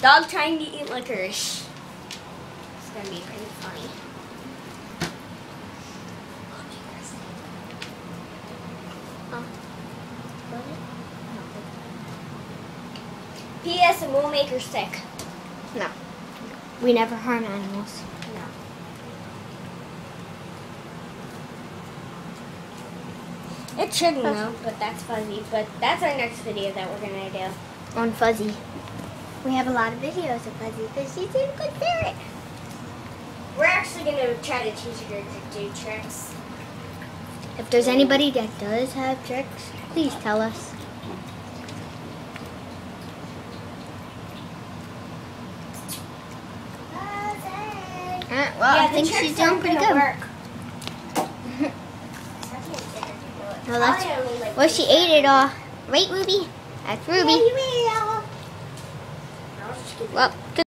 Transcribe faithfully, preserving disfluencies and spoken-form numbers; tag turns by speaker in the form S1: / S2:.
S1: Dog trying to eat licorice. It's gonna be pretty funny. Oh. P S It won't make her sick.
S2: No. We never harm animals.
S1: No. It shouldn't though, but that's Fuzzy. But that's our next video that we're gonna do.
S2: On Fuzzy. We have a lot of videos of Fuzzy because she's a good parrot.
S1: We're actually gonna try to teach her to do tricks.
S2: If there's anybody that does have tricks, please tell us. Uh, well,
S1: yeah,
S2: I think she's doing pretty good.
S1: Work.
S2: Well, that's, well, she ate it all. Right, Ruby? That's Ruby.
S1: Yeah, you ate it all.
S2: Well, good.